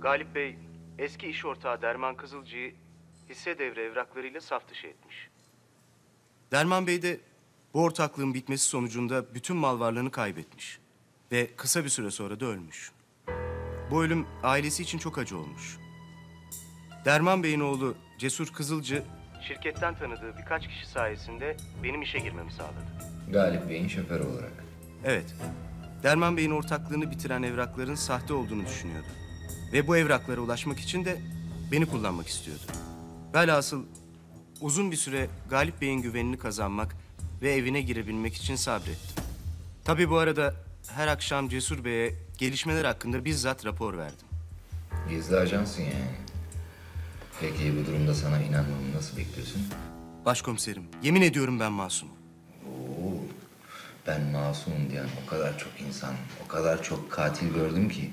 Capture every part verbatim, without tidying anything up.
Galip Bey, eski iş ortağı Derman Kızılcı'yı hisse devri evraklarıyla saf dışı etmiş. Derman Bey de bu ortaklığın bitmesi sonucunda bütün mal varlığını kaybetmiş. Ve kısa bir süre sonra da ölmüş. Bu ölüm ailesi için çok acı olmuş. Derman Bey'in oğlu Cesur Kızılcı, şirketten tanıdığı birkaç kişi sayesinde benim işe girmemi sağladı. Galip Bey'in şoförü olarak. Evet, Derman Bey'in ortaklığını bitiren evrakların sahte olduğunu düşünüyordu. Ve bu evraklara ulaşmak için de beni kullanmak istiyordu. Velhasıl uzun bir süre Galip Bey'in güvenini kazanmak ve evine girebilmek için sabrettim. Tabii bu arada her akşam Cesur Bey'e gelişmeler hakkında bizzat rapor verdim. Gizli ajansın yani. Peki bu durumda sana inanmamı nasıl bekliyorsun? Başkomiserim, yemin ediyorum ben masumum. Oo, ben masumum diyen o kadar çok insan, o kadar çok katil gördüm ki.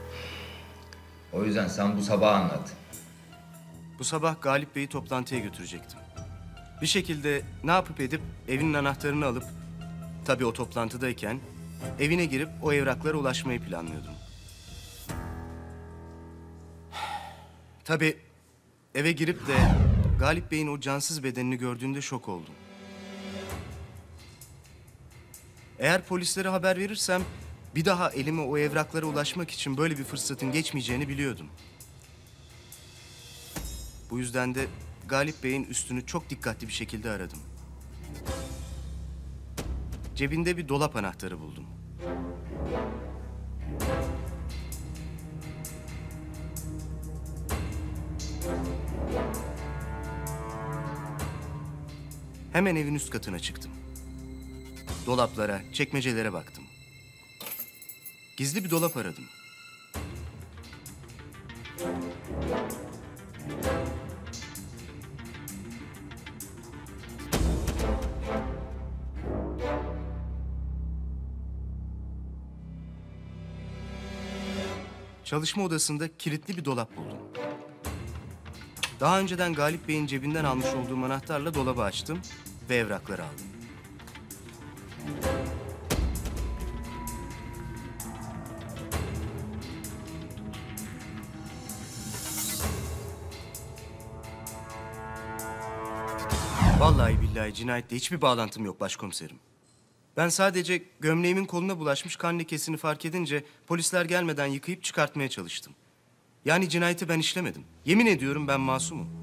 O yüzden sen bu sabah anlat. Bu sabah Galip Bey'i toplantıya götürecektim. Bir şekilde ne yapıp edip evinin anahtarını alıp, tabii o toplantıdayken evine girip o evraklara ulaşmayı planlıyordum. Tabii eve girip de Galip Bey'in o cansız bedenini gördüğümde şok oldum. Eğer polislere haber verirsem bir daha elime o evraklara ulaşmak için böyle bir fırsatın geçmeyeceğini biliyordum. Bu yüzden de Galip Bey'in üstünü çok dikkatli bir şekilde aradım. Cebinde bir dolap anahtarı buldum. Hemen evin üst katına çıktım. Dolaplara, çekmecelere baktım. Gizli bir dolap aradım. Çalışma odasında kilitli bir dolap buldum. Daha önceden Galip Bey'in cebinden almış olduğum anahtarla dolabı açtım ve evrakları aldım. Vallahi billahi cinayetle hiçbir bağlantım yok başkomiserim. Ben sadece gömleğimin koluna bulaşmış kan lekesini fark edince polisler gelmeden yıkayıp çıkartmaya çalıştım. Yani cinayeti ben işlemedim. Yemin ediyorum ben masumum.